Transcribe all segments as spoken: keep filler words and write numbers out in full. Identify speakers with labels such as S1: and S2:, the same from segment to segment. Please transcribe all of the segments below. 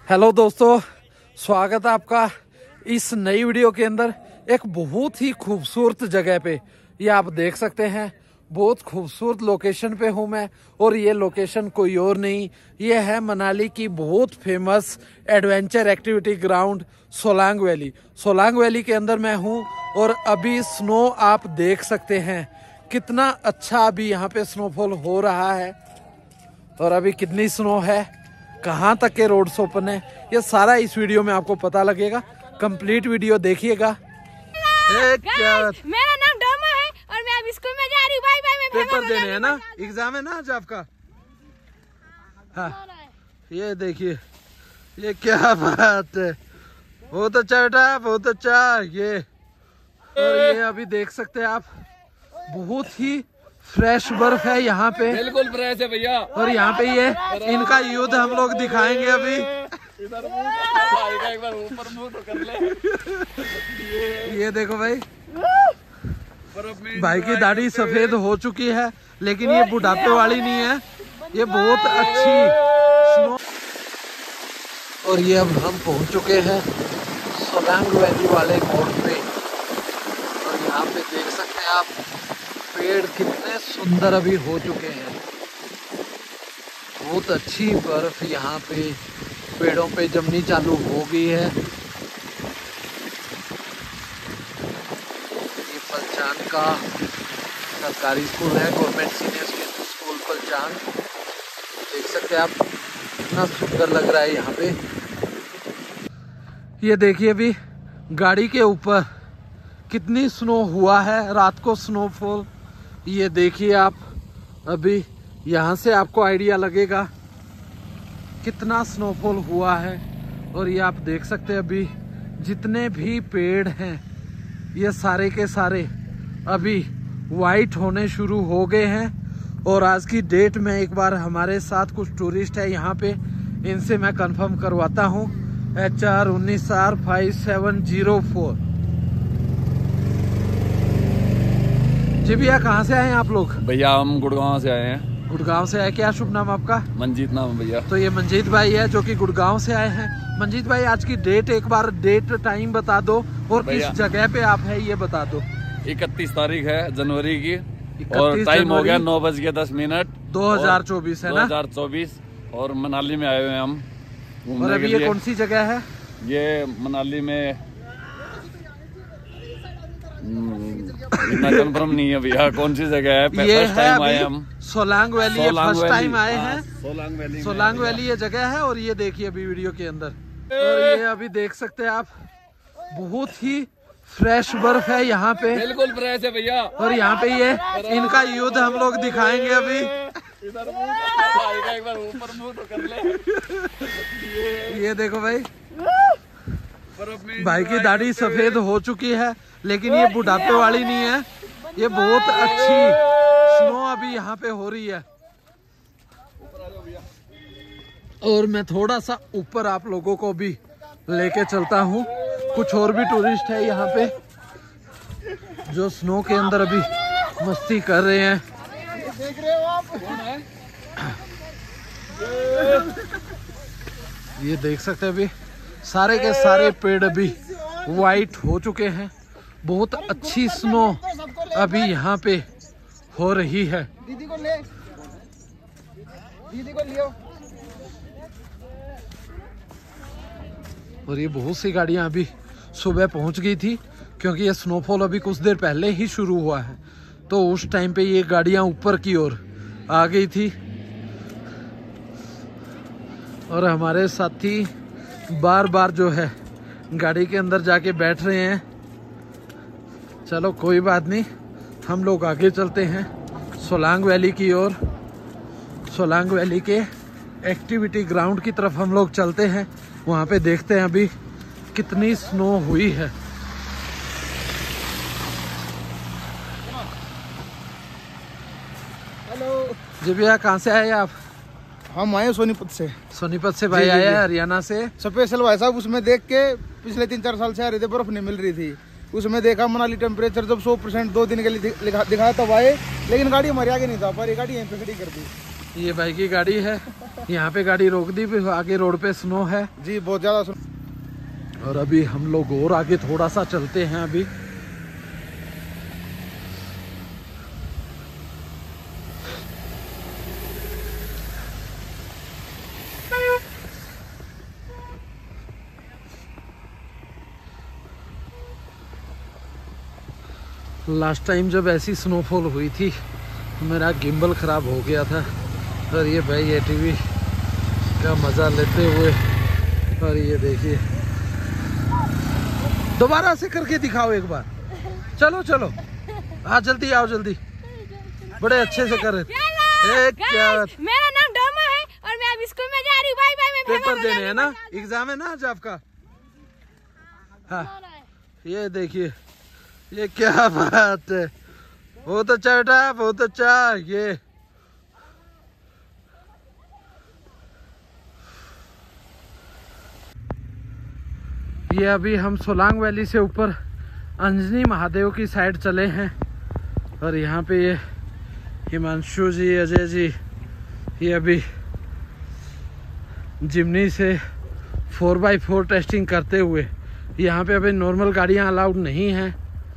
S1: Hello दोस्तों, स्वागत है आपका इस नई वीडियो के अंदर। एक बहुत ही खूबसूरत जगह पे, ये आप देख सकते हैं, बहुत खूबसूरत लोकेशन पे हूँ मैं। और ये लोकेशन कोई और नहीं, ये है मनाली की बहुत famous adventure activity ground Solang valley. Solang valley के अंदर मैं हूँ और अभी स्नो आप देख सकते हैं, कितना अच्छा अभी यहाँ पे स्नोफॉल हो रहा है। और अभी कितनी स्नो है, कहाँ तक के रोड्स ओपन है, ये सारा इस वीडियो में आपको पता लगेगा। कंप्लीट वीडियो देखिएगा।
S2: क्या मेरा नाम डोमा है और मैं अब स्कूल में जा रही हूँ। Bye bye. मैं
S1: पेपर देने हैं ना, एग्जाम है ना आज आपका। हाँ, ये देखिए, ये क्या बात है, बहुत अच्छा बेटा, बहुत अच्छा। ये और ये अभी देख सकते हैं आप, बहुत ही फ्रेश बर्फ है यहाँ पे,
S3: बिल्कुल फ्रेश है भैया।
S1: और यहाँ पे ये इनका युद्ध हम लोग दिखाएंगे अभी।
S3: इधर एक बार ऊपर मुंह तो कर ले।
S1: ये देखो भाई, भाई की दाढ़ी सफेद हो चुकी है, लेकिन ये बुढ़ापे वाली नहीं है, ये बहुत अच्छी स्नो। और ये अब हम पहुंच चुके हैं सोलांग वैली वाले मोड़ पे। और यहाँ पे देख सकते हैं आप, पेड़ कितने सुंदर अभी हो चुके हैं। बहुत अच्छी बर्फ यहाँ पे पेड़ों पे जमनी चालू हो गई है। ये पलचान का सरकारी स्कूल है, गवर्नमेंट सीनियर स्कूल पलचान। देख सकते हैं आप, कितना सुंदर लग रहा है यहाँ पे। ये देखिए अभी गाड़ी के ऊपर कितनी स्नो हुआ है, रात को स्नोफॉल। ये देखिए आप, अभी यहाँ से आपको आइडिया लगेगा कितना स्नोफॉल हुआ है। और ये आप देख सकते हैं, अभी जितने भी पेड़ हैं ये सारे के सारे अभी वाइट होने शुरू हो गए हैं। और आज की डेट में एक बार हमारे साथ कुछ टूरिस्ट है यहाँ पे, इनसे मैं कंफर्म करवाता हूँ। एच आर उन्नीस R five seven zero four. जी भैया, कहाँ से आए हैं आप लोग?
S3: भैया हम गुड़गांव से आए हैं।
S1: गुड़गांव से आए, क्या शुभ नाम आपका?
S3: मंजीत नाम है भैया।
S1: तो ये मंजीत भाई है जो कि गुड़गांव से आए हैं। मंजीत भाई, आज की डेट एक बार डेट टाइम बता दो, और किस जगह पे आप है ये बता दो।
S3: इकतीस तारीख है जनवरी की, और टाइम हो गया नौ बज के दस मिनट
S1: दो हजार चौबीस है ना?
S3: दो हजार चौबीस। और मनाली में आए हुए हैं हम घूमने।
S1: और अभी ये कौन सी जगह है?
S3: ये मनाली में इतना कंफर्म नहीं है भैया कौन सी जगह है।
S1: ये
S3: फर्स्ट टाइम आए हम
S1: सोलांग वैली, फर्स्ट टाइम आए हैं
S3: सोलांग वैली।
S1: सोलांग वैली ये जगह है। और ये देखिए अभी वीडियो के अंदर, और ये अभी देख सकते हैं आप, बहुत ही फ्रेश बर्फ है यहाँ पे,
S3: बिल्कुल फ्रेश है भैया।
S1: और यहाँ पे ये इनका युद्ध हम लोग दिखाएंगे अभी।
S3: इधर एक बार ऊपर मुंह तो कर ले।
S1: ये देखो भाई, भाई की दाढ़ी सफेद हो चुकी है, लेकिन ये बुढ़ापे वाली नहीं है, ये बहुत अच्छी स्नो अभी यहाँ पे हो रही है। और मैं थोड़ा सा ऊपर आप लोगों को भी लेके चलता हूँ। कुछ और भी टूरिस्ट है यहाँ पे जो स्नो के अंदर अभी मस्ती कर रहे हैं। देख रहे हो आप? कौन है? ये देख सकते हैं, अभी सारे के सारे पेड़ अभी वाइट हो चुके हैं। बहुत अच्छी स्नो अभी यहाँ पे हो रही है। दीदी को ले, दीदी को लियो। और ये बहुत सी गाड़ियां अभी सुबह पहुंच गई थी, क्योंकि ये स्नोफॉल अभी कुछ देर पहले ही शुरू हुआ है, तो उस टाइम पे ये गाड़ियां ऊपर की ओर आ गई थी। और हमारे साथी बार बार जो है गाड़ी के अंदर जाके बैठ रहे हैं। चलो कोई बात नहीं, हम लोग आगे चलते हैं सोलांग वैली की ओर। सोलांग वैली के एक्टिविटी ग्राउंड की तरफ हम लोग चलते हैं, वहाँ पे देखते हैं अभी कितनी स्नो हुई है। हेलो जी भैया, कहाँ से आए आप?
S4: हम आए सोनीपत से।
S1: सोनीपत से भाई आया है, हरियाणा से
S4: स्पेशल भाई साहब। उसमें देख के पिछले तीन चार साल से आ रहे थे, बर्फ नहीं मिल रही थी। उसमें देखा मनाली टेम्परेचर जब सौ परसेंट दो दिन के लिए दिखाया तब आए, लेकिन गाड़ी हमारे आगे नहीं था, पर ये गाड़ी यहीं पे खड़ी कर दी।
S1: ये भाई की गाड़ी है, यहाँ पे गाड़ी रोक दी, फिर आगे रोड पे स्नो है
S4: जी, बहुत ज्यादा स्नो।
S1: और अभी हम लोग और आगे थोड़ा सा चलते हैं। अभी लास्ट टाइम जब ऐसी स्नोफॉल हुई थी मेरा गिम्बल खराब हो गया था। और ये भाई एटीवी का मजा लेते हुए, और ये देखिए, दोबारा से करके दिखाओ एक बार। चलो चलो, हाँ जल्दी आओ, जल्दी, बड़े अच्छे से कर रहे। क्या
S2: मेरा नाम डोमा है और मैं अब स्कूल में जा रही हूँ। Bye bye. मैं
S1: पेपर देने है ना, एग्जाम है ना आज आपका। हाँ ये देखिए, ये क्या बात है, बहुत अच्छा बेटा, बहुत अच्छा। ये ये अभी हम सोलांग वैली से ऊपर अंजनी महादेव की साइड चले हैं और यहाँ पे ये हिमांशु जी, अजय जी, ये अभी जिमनी से फोर बाई फोर टेस्टिंग करते हुए, यहाँ पे अभी नॉर्मल गाड़ियाँ अलाउड नहीं हैं,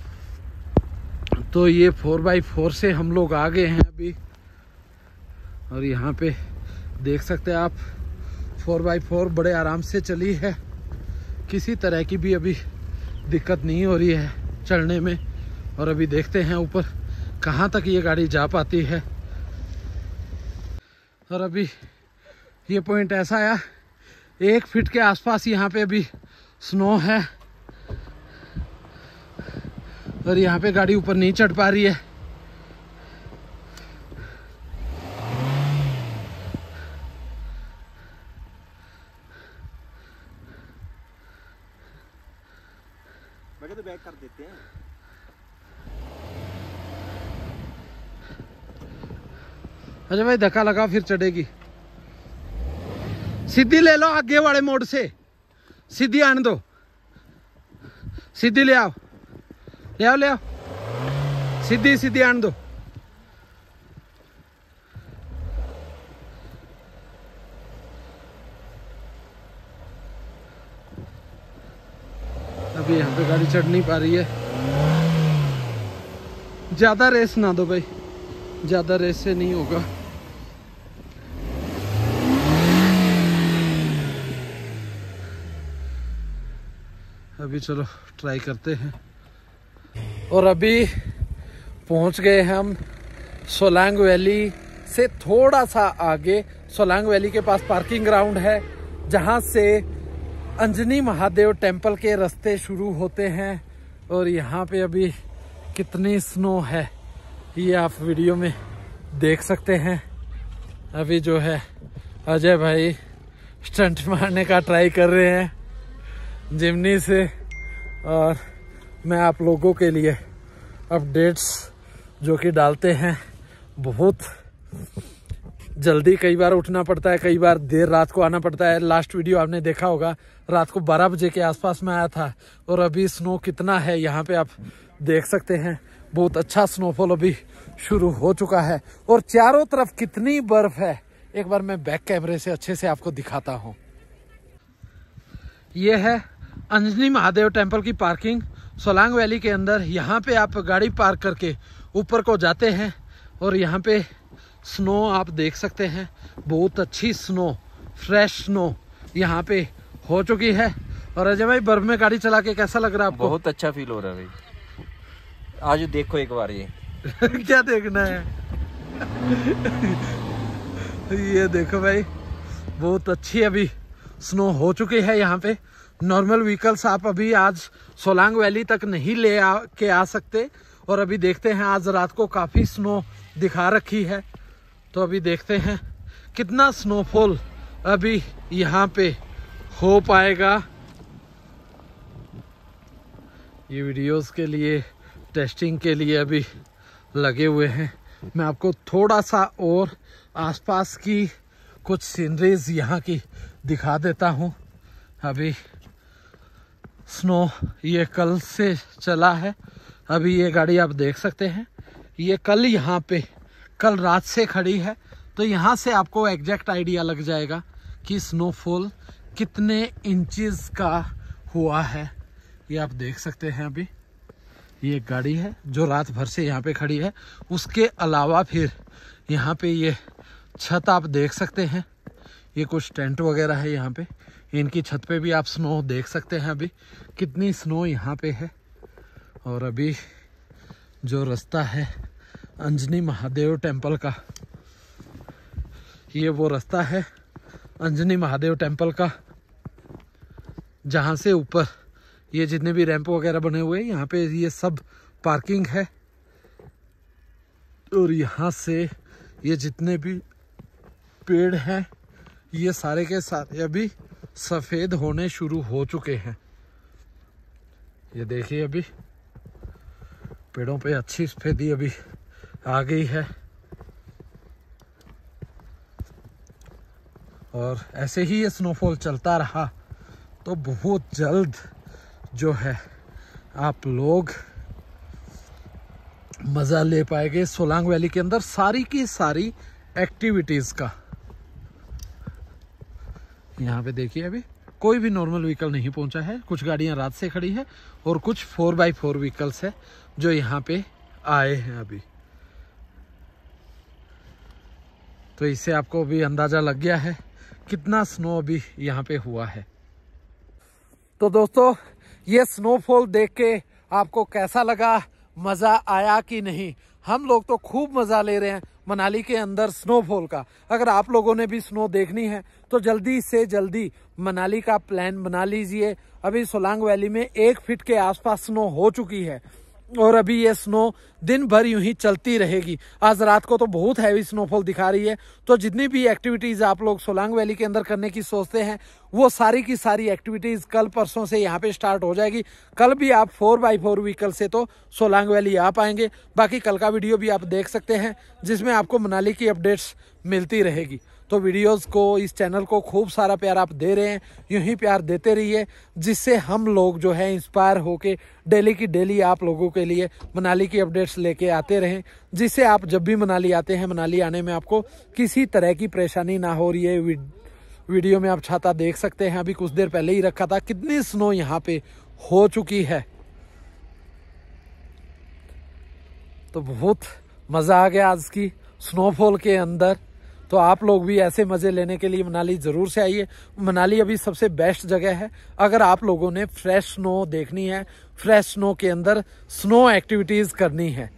S1: तो ये फोर बाई फोर से हम लोग आ गए हैं अभी। और यहाँ पे देख सकते हैं आप, फोर बाई फोर बड़े आराम से चली है, किसी तरह की भी अभी दिक्कत नहीं हो रही है चढ़ने में। और अभी देखते हैं ऊपर कहाँ तक ये गाड़ी जा पाती है। और अभी ये पॉइंट ऐसा आया, एक फीट के आसपास यहाँ पे अभी स्नो है और यहाँ पे गाड़ी ऊपर नहीं चढ़ पा रही है।
S3: मैं कहता बैक कर देते हैं।
S1: अच्छा भाई, धक्का लगा फिर चढ़ेगी। सीधी ले लो, आगे वाले मोड़ से सीधी आने दो, सीधी ले आओ, ले आओ, ले आओ, सीधी सीधी आने दो। अभी यहाँ पे गाड़ी चढ़ नहीं पा रही है। ज्यादा रेस ना दो भाई, ज्यादा रेस से नहीं होगा। अभी चलो ट्राई करते हैं। और अभी पहुंच गए हम सोलांग वैली से थोड़ा सा आगे। सोलांग वैली के पास पार्किंग ग्राउंड है जहां से अंजनी महादेव टेम्पल के रास्ते शुरू होते हैं। और यहाँ पे अभी कितनी स्नो है ये आप वीडियो में देख सकते हैं। अभी जो है अजय भाई स्टंट मारने का ट्राई कर रहे हैं जिमनी से, और मैं आप लोगों के लिए अपडेट्स जो कि डालते हैं। बहुत जल्दी कई बार उठना पड़ता है, कई बार देर रात को आना पड़ता है। लास्ट वीडियो आपने देखा होगा, रात को बारह बजे के आसपास में आया था। और अभी स्नो कितना है यहाँ पे आप देख सकते हैं। बहुत अच्छा स्नोफॉल अभी शुरू हो चुका है और चारों तरफ कितनी बर्फ है, एक बार मैं बैक कैमरे से अच्छे से आपको दिखाता हूँ। ये है अंजनी महादेव टेम्पल की पार्किंग सोलांग वैली के अंदर। यहाँ पे आप गाड़ी पार्क करके ऊपर को जाते हैं और यहाँ पे स्नो आप देख सकते हैं। बहुत अच्छी स्नो, फ्रेश स्नो यहाँ पे हो चुकी है। और अजय भाई, बर्फ में गाड़ी चला के कैसा लग रहा है आपको?
S3: बहुत अच्छा फील हो रहा है भाई। आज देखो एक बार ये
S1: क्या देखना है? ये देखो भाई, बहुत अच्छी अभी स्नो हो चुकी है यहाँ पे। नॉर्मल व्हीकल्स आप अभी आज सोलांग वैली तक नहीं ले आ के आ सकते। और अभी देखते हैं, आज रात को काफी स्नो दिखा रखी है, तो अभी देखते हैं कितना स्नोफॉल अभी यहाँ पे हो पाएगा। ये वीडियोस के लिए, टेस्टिंग के लिए अभी लगे हुए हैं। मैं आपको थोड़ा सा और आसपास की कुछ सीनरीज यहाँ की दिखा देता हूँ। अभी स्नो ये कल से चला है। अभी ये गाड़ी आप देख सकते हैं, ये कल यहाँ पे कल रात से खड़ी है, तो यहाँ से आपको एग्जैक्ट आइडिया लग जाएगा कि स्नोफॉल कितने इंचेस का हुआ है। ये आप देख सकते हैं। अभी ये एक गाड़ी है जो रात भर से यहाँ पे खड़ी है। उसके अलावा फिर यहाँ पे ये छत आप देख सकते हैं। ये कुछ टेंट वगैरह है यहाँ पे। इनकी छत पे भी आप स्नो देख सकते हैं। अभी कितनी स्नो यहाँ पे है। और अभी जो रास्ता है अंजनी महादेव टेम्पल का, ये वो रास्ता है अंजनी महादेव टेम्पल का, जहाँ से ऊपर ये जितने भी रैंप वगैरह बने हुए हैं यहाँ पे ये सब पार्किंग है। और यहाँ से ये जितने भी पेड़ हैं ये सारे के सारे अभी सफ़ेद होने शुरू हो चुके हैं। ये देखिए अभी पेड़ों पे अच्छी सफ़ेदी अभी आ गई है। और ऐसे ही ये स्नोफॉल चलता रहा तो बहुत जल्द जो है आप लोग मज़ा ले पाएंगे सोलांग वैली के अंदर सारी की सारी एक्टिविटीज़ का। यहाँ पे देखिए अभी कोई भी नॉर्मल व्हीकल नहीं पहुंचा है। कुछ गाड़ियां रात से खड़ी है और कुछ फोर बाई फोर व्हीकल्स है जो यहाँ पे आए हैं अभी। तो इससे आपको भी अंदाजा लग गया है कितना स्नो अभी यहाँ पे हुआ है। तो दोस्तों ये स्नोफॉल देख के आपको कैसा लगा, मज़ा आया कि नहीं? हम लोग तो खूब मज़ा ले रहे हैं मनाली के अंदर स्नोफॉल का। अगर आप लोगों ने भी स्नो देखनी है तो जल्दी से जल्दी मनाली का प्लान बना लीजिए। अभी सोलांग वैली में एक फीट के आसपास स्नो हो चुकी है और अभी ये स्नो दिन भर यूं ही चलती रहेगी। आज रात को तो बहुत हैवी स्नोफॉल दिखा रही है। तो जितनी भी एक्टिविटीज़ आप लोग सोलांग वैली के अंदर करने की सोचते हैं वो सारी की सारी एक्टिविटीज़ कल परसों से यहाँ पे स्टार्ट हो जाएगी। कल भी आप फोर बाई फोर व्हीकल से तो सोलांग वैली आ पाएंगे। बाकी कल का वीडियो भी आप देख सकते हैं जिसमें आपको मनाली की अपडेट्स मिलती रहेगी। तो वीडियोस को, इस चैनल को खूब सारा प्यार आप दे रहे हैं, यूं ही प्यार देते रहिए जिससे हम लोग जो है इंस्पायर होके डेली की डेली आप लोगों के लिए मनाली की अपडेट्स लेके आते रहें, जिससे आप जब भी मनाली आते हैं मनाली आने में आपको किसी तरह की परेशानी ना हो रही है। वीडियो में आप छाता देख सकते हैं, अभी कुछ देर पहले ही रखा था। कितनी स्नो यहाँ पे हो चुकी है। तो बहुत मज़ा आ गया आज की स्नोफॉल के अंदर। तो आप लोग भी ऐसे मज़े लेने के लिए मनाली ज़रूर से आइए। मनाली अभी सबसे बेस्ट जगह है अगर आप लोगों ने फ्रेश स्नो देखनी है, फ्रेश स्नो के अंदर स्नो एक्टिविटीज़ करनी है।